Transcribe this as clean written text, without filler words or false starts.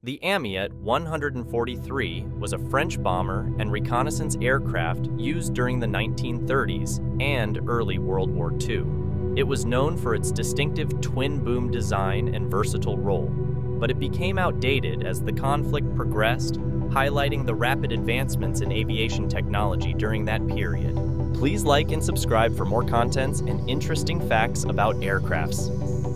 The Amiot 143 was a French bomber and reconnaissance aircraft used during the 1930s and early World War II. It was known for its distinctive twin-boom design and versatile role, but it became outdated as the conflict progressed, highlighting the rapid advancements in aviation technology during that period. Please like and subscribe for more contents and interesting facts about aircrafts.